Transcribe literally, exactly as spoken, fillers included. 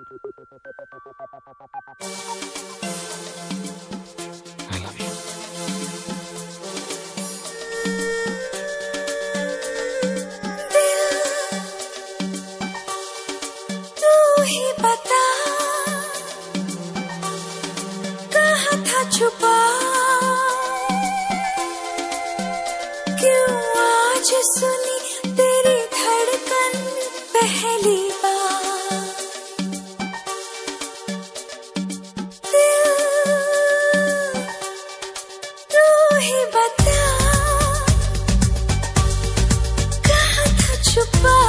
I love you. तू ही बता कहाँ था छुपा, क्यों आज सुनी तेरी धड़कन पहली बार। दिल तू ही बता कहाँ था छुपा,